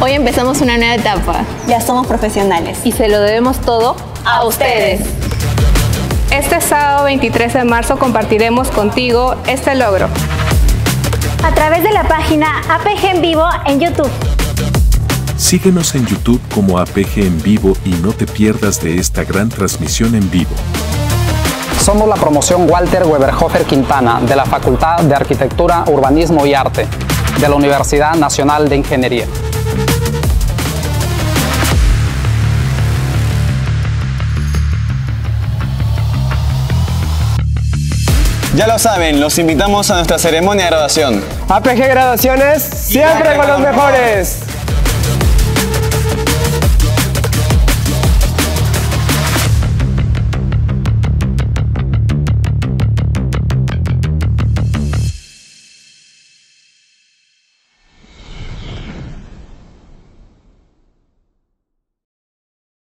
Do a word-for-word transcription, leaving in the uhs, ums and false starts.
Hoy empezamos una nueva etapa. Ya somos profesionales. Y se lo debemos todo a, a ustedes. Este sábado veintitrés de marzo compartiremos contigo este logro. A través de la página A P G en Vivo en YouTube. Síguenos en YouTube como A P G en Vivo y no te pierdas de esta gran transmisión en vivo. Somos la promoción Walter Weberhofer Quintana de la Facultad de Arquitectura, Urbanismo y Arte de la Universidad Nacional de Ingeniería. Ya lo saben, los invitamos a nuestra ceremonia de graduación. A P G Graduaciones, siempre con los mejores.